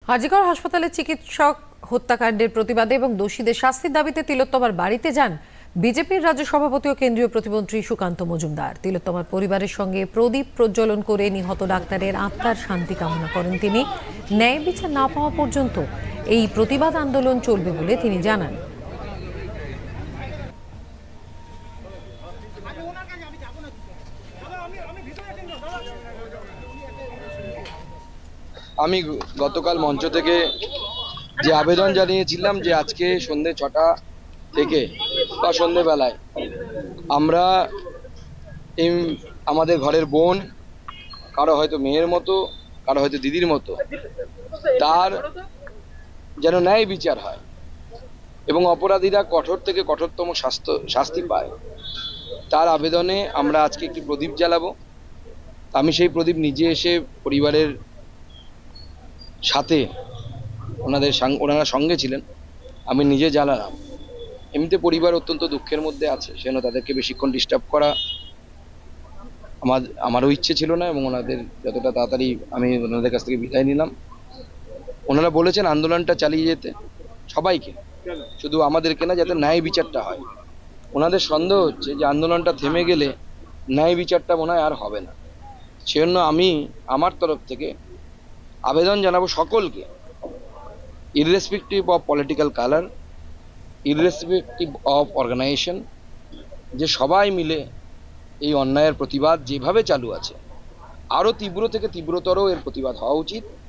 আজিকর হাসপাতালে চিকিৎসক হত্যাকাণ্ডের প্রতিবাদে এবং দোষীদের শাস্তির দাবিতে তিলোত্তমার বাড়িতে যান বিজেপির রাজ্য সভাপতি ও কেন্দ্রীয় প্রতিমন্ত্রী সুকান্ত মজুমদার। তিলোত্তমার পরিবারের সঙ্গে প্রদীপ প্রজ্বলন করে নিহত ডাক্তারের আত্মার শান্তি কামনা করেন তিনি। ন্যায় বিচার না পাওয়া পর্যন্ত এই প্রতিবাদ আন্দোলন চলবে বলে তিনি জানান। আমি গতকাল মঞ্চ থেকে যে আবেদন জানিয়েছিলাম যে আজকে সন্ধ্যে 6টা থেকে বা সন্ধ্যেবেলায় আমরা আমাদের ঘরের বোন, কারো হয়তো মেয়ের মতো, কারো হয়তো দিদির মতো, তার যেন ন্যায় বিচার হয় এবং অপরাধীরা কঠোর থেকে কঠোরতম শাস্তি পায়, তার আবেদনে আমরা আজকে একটি প্রদীপ জ্বালাবো। আমি সেই প্রদীপ নিজে এসে পরিবারের সাথে ওনারা সঙ্গে ছিলেন, আমি নিজে জ্বালালাম। এমনিতে পরিবার অত্যন্ত দুঃখের মধ্যে আছে, সেজন্য তাদেরকে বেশিক্ষণ ডিস্টার্ব করা আমারও ইচ্ছে ছিল না এবং ওনাদের যতটা তাড়াতাড়ি আমি ওনাদের কাছ থেকে বিদায় নিলাম। ওনারা বলেছেন আন্দোলনটা চালিয়ে যেতে সবাইকে, শুধু আমাদেরকে না, যাতে ন্যায় বিচারটা হয়। ওনাদের সন্দেহ হচ্ছে যে আন্দোলনটা থেমে গেলে ন্যায় বিচারটা মনে হয় আর হবে না। সেজন্য আমি আমার তরফ থেকে আবেদন জানাবো সকলকে, irrespective of political colour, irrespective of organisation, যে সবাই মিলে এই অন্যায়ের প্রতিবাদ যেভাবে চালু আছে আরও তীব্র থেকে তীব্রতর এর প্রতিবাদ হওয়া উচিত।